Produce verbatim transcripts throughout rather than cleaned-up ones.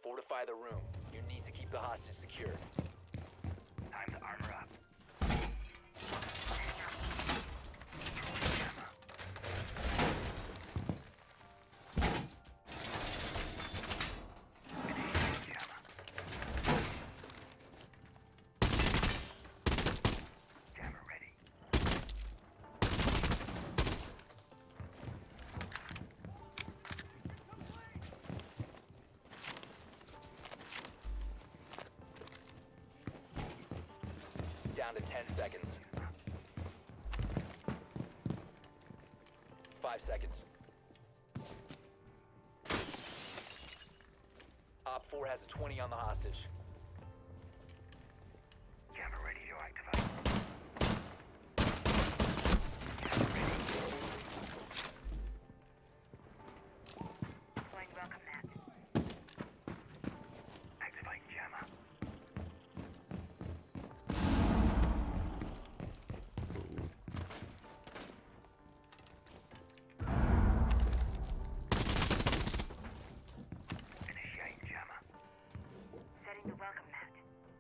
Fortify the room. You need to keep the hostage secure. Time to armor up. Jammer ready. Down to ten seconds. Five seconds. Op four has a twenty on the hostage. Jammer ready to activate. Deploying welcome mat. Activate jammer. Initiate jammer. Setting the welcome mat.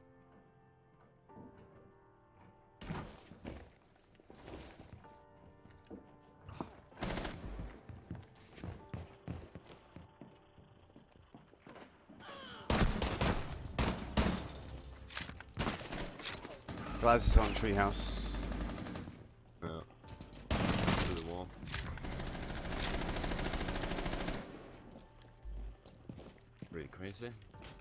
Glaz is on treehouse. Yeah. Through the wall. Pretty crazy.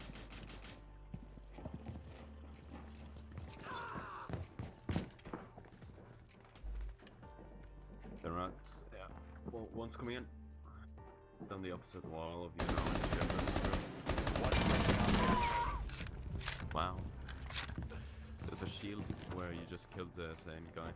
The rats, yeah. Well, one's coming in. It's on the opposite wall of you now. One friendly operator remaining. Wow. There's a shield where you just killed the same guy.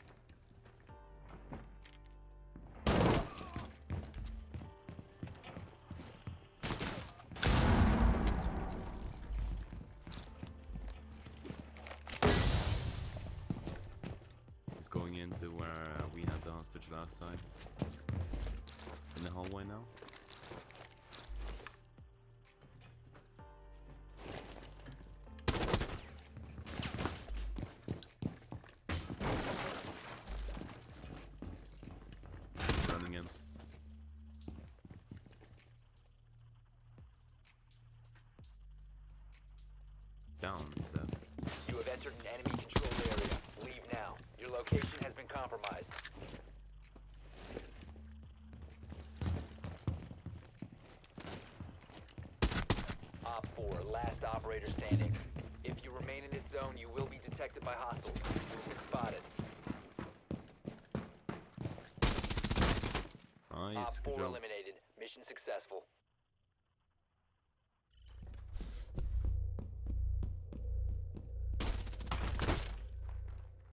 He's going into where uh, we had the hostage last time. In the hallway now. Running in. Down, he said. You have entered an enemy controlled area. Leave now. Your location has been compromised. Op four, last operator standing. If you remain in this zone, you will be detected by hostiles. You've been spotted. Nice, Op good four job. eliminated. Mission successful.